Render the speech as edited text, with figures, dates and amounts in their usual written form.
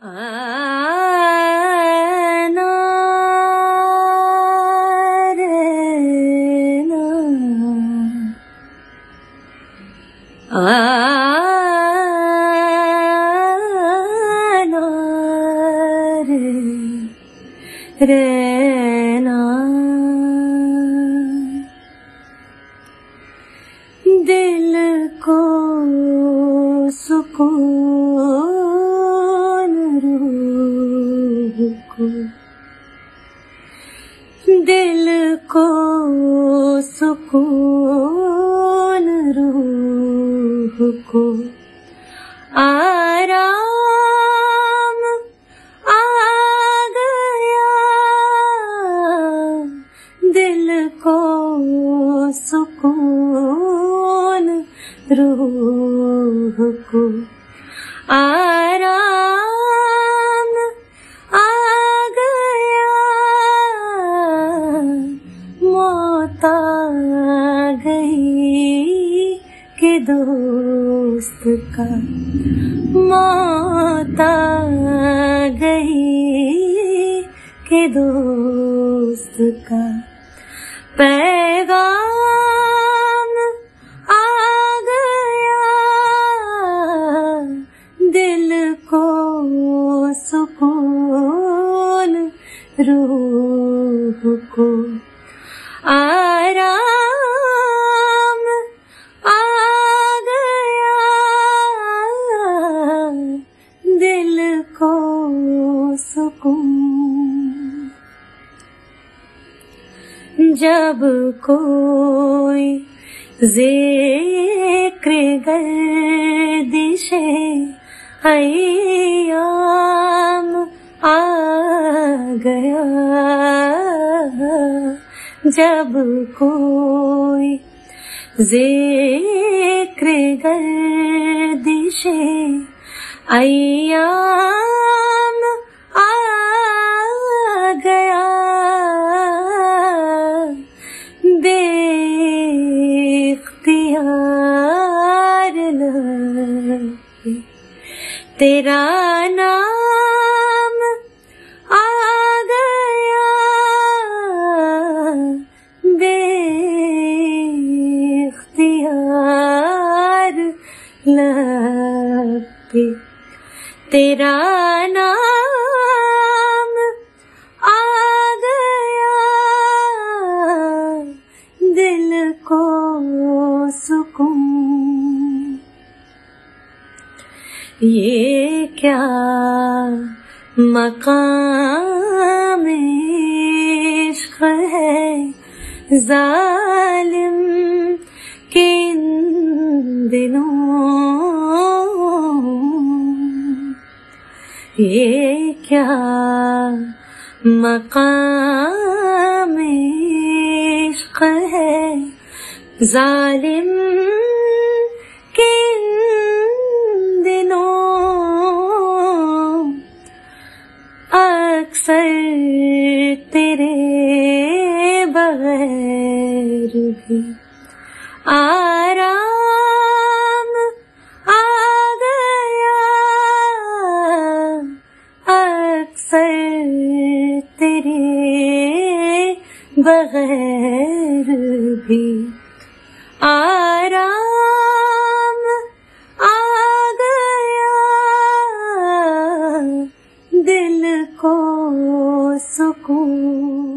आना रे ना, आना रे ना, दिल को सुकून, रूह को, दिल को सुकून, रूह को आराम आ गया, दिल को सुकून, रूह को आराम आ गया, मौत आ गई कि दोस्त का, मौत आ गई कि दोस्त का पैगाम आ गया, दिल को सुकून, रूह को आराम आ गया, दिल को सुकून। जब कोई ज़िक्र गर्दिशे अय्याम आ गया, जब कोई ज़िक्र गर्दिशे अय्याम आ गया, बेख्तियार लबे तेरा नाम आ गया, बेख्तियार लबे तेरा नाम आ गया, दिल को सुकून। ये क्या मकाम इश्क है जालिम किन दिनों, ये क्या मकाम इश्क है जालिम किन दिनों, अक्सर तेरे बगैर भी आराम आ गया, अक्सर तेरे बगैर भी आराम आ गया, दिल को सुकून।